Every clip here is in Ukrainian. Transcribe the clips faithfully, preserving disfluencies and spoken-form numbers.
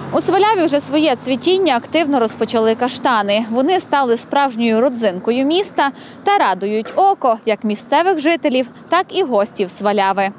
У Сваляві вже своє цвітіння активно розпочали каштани. Вони стали справжньою родзинкою міста та радують око як місцевих жителів, так і гостів Сваляви.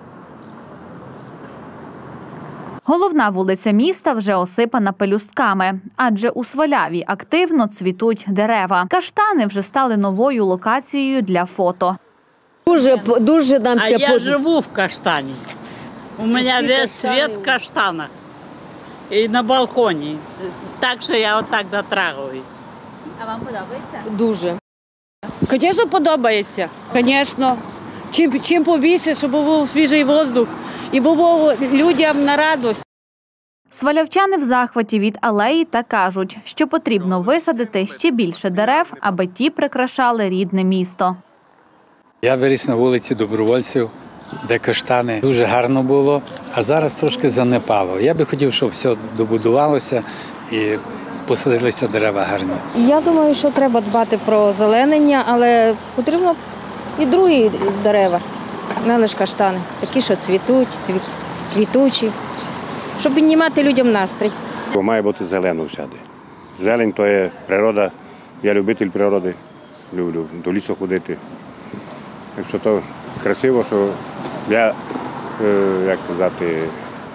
Головна вулиця міста вже осипана пелюстками, адже у Сваляві активно цвітуть дерева. Каштани вже стали новою локацією для фото. Дуже, дуже нам А все я под... живу в каштане. У меня весь цвет каштана. И на балконе. Так що я отак дотрагиваюсь. А вам подобається? Дуже. Звісно, подобається. Звісно. Чим, чим побільше, щоб був свіжий воздух і було людям на радість. Свалявчани в захваті від алеї та кажуть, що потрібно висадити ще більше дерев, аби ті прикрашали рідне місто. Я виріс на вулиці Добровольців, де каштани. Дуже гарно було, а зараз трошки занепало. Я би хотів, щоб все добудувалося і посадилися дерева гарні. Я думаю, що треба дбати про озеленення, але потрібно і другі дерева, не лише каштани, такі, що цвітуть, цвіт, квітучі, щоб піднімати людям настрій. Має бути зелено всюди. Зелень – то є природа, я любитель природи, люблю до лісу ходити. Так що то красиво, що я, як казати,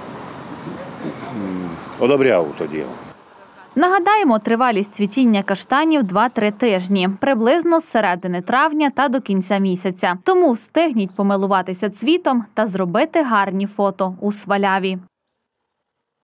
одобряв то діло. Нагадаємо, тривалість цвітіння каштанів два-три тижні, приблизно з середини травня та до кінця місяця. Тому встигніть помилуватися цвітом та зробити гарні фото у Сваляві.